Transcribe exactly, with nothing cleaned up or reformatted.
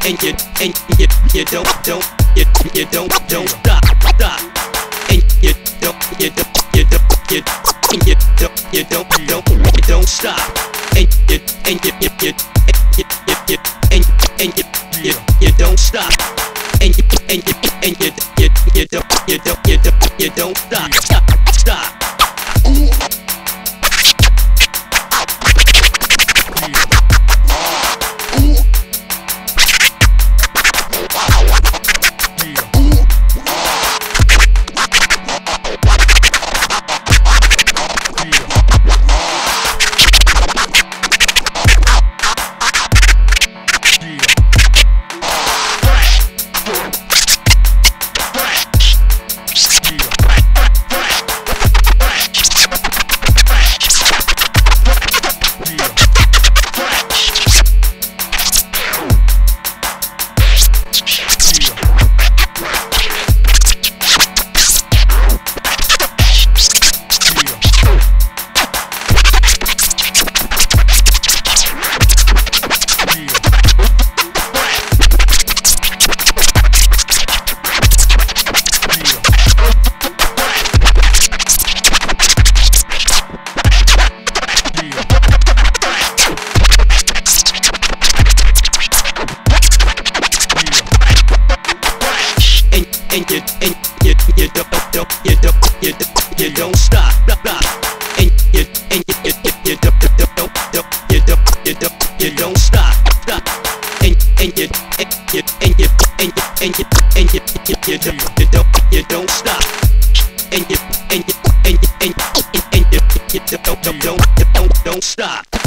and you and you you don't don't you you don't don't stop stop and you don't you don't you don't you and you don't you don't don't you don't stop and you and you you you you you and and you you you don't stop and you and you and you you you don't you don't you don't you don't stop stop stop. And you and you you don't don't you don't you don't you don't stop stop and you and you you you don't don't don't you don't you don't you don't stop stop and and you and you and you and you and you and you you don't you don't you don't stop and you and you and you and you and you you don't don't don't don't stop.